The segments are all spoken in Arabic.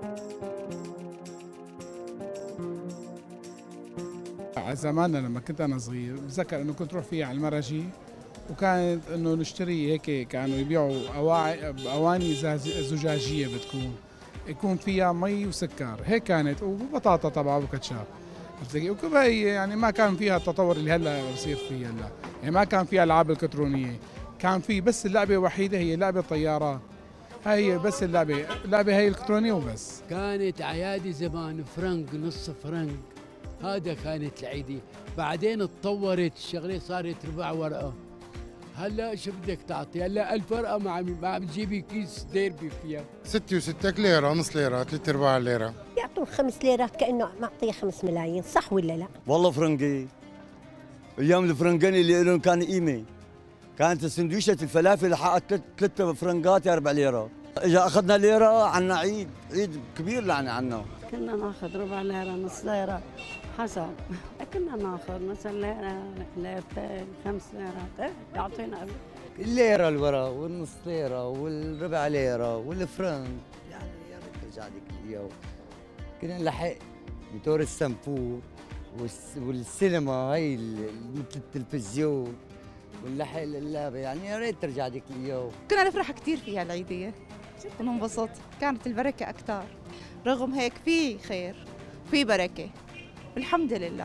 على زماننا لما كنت انا صغير بتذكر انه كنت روح فيها على المراجي، وكانت انه نشتري هيك، كانوا يبيعوا اواني زجاجيه بتكون يكون فيها مي وسكر، هيك كانت، وبطاطا طبعا وكاتشاب. وكلها يعني ما كان فيها التطور اللي هلا بصير فيه هلا، يعني ما كان فيها العاب الكترونيه، كان في بس اللعبه الوحيده هي لعبه طيارات. هاي بس اللعبه هي الكترونيه وبس. كانت عيادي زمان فرنك، نص فرنك، هذا كانت العيدي. بعدين اتطورت الشغله، صارت ربع ورقه. هلا شو بدك تعطي؟ هلا 1000 ورقه ما عم تجيبي كيس ديربي فيها. 6 و6 ليرة، نص ليرة، 3/4 ليرة. يعطوك 5 ليرات كأنه معطيه 5 ملايين، صح ولا لا؟ والله فرنجي. ايام الفرنجين اللي لهم كان قيمه. كانت سندويشة الفلافل حقت 3 فرنجات يا 4 ليرات. اجا اخذنا ليره، عنا عيد كبير لعنه عنا. كنا ناخذ ربع ليره، نص ليره، حسب. كنا ناخذ مثلا ليره، ليرتين، 5 ليرات، يعطينا الليره الورا والنص ليره والربع ليره والفرنك. يعني يا ريت ترجع لك اليوم. كنا نلحق موتور السنفور والسينما هي مثل التلفزيون واللحق اللعبه، يعني يا ريت ترجع ديك اليوم. كنا نفرح كثير فيها العيديه، وننبسط، كانت البركه اكثر. رغم هيك في خير، في بركه، الحمد لله.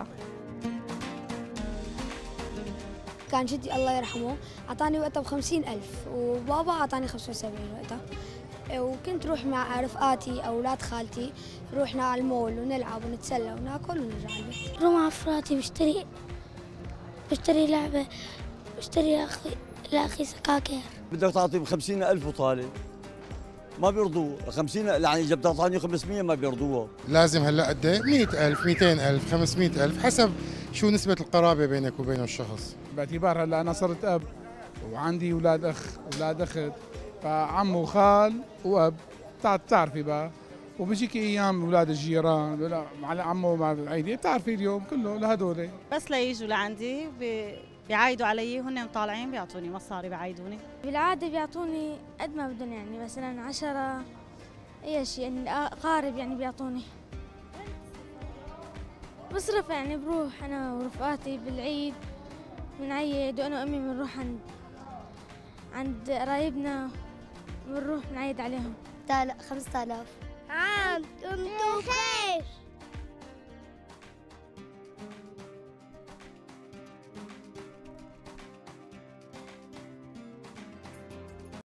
كان جدي الله يرحمه أعطاني وقتها ب50,000، وبابا أعطاني 75 وقتها. وكنت روح مع رفقاتي أولاد خالتي، روحنا على المول ونلعب ونتسلى وناكل ونرجع البيت. روح مع أفراتي بشتري لعبة، بشتري لأخي سكاكر. بدك تعطي ب50,000 وطالب، ما بيرضوا 50، يعني إذا بدك تعطيني 500 ما بيرضوها. لازم هلا قد ايه؟ 100,000، 200,000، 500,000، حسب شو نسبة القرابة بينك وبين الشخص. باعتبار هلا انا صرت اب وعندي اولاد اخ اولاد اخت، فعم وخال واب، بتعرفي بقى. وبيجيك ايام اولاد الجيران مع عمه مع العيديه، بتعرفي اليوم كله لهدول. بس ليجوا لعندي بيعايدوا علي، هن طالعين بيعطوني مصاري، بيعايدوني. بالعادة بيعطوني قد ما بدهم، يعني مثلا 10 أي شيء، يعني أقارب يعني بيعطوني. بصرف يعني، بروح أنا ورفقاتي بالعيد بنعيد، وأنا وأمي بنروح عند قرايبنا، بنروح بنعيد عليهم. 5000. عام وانتم بخير.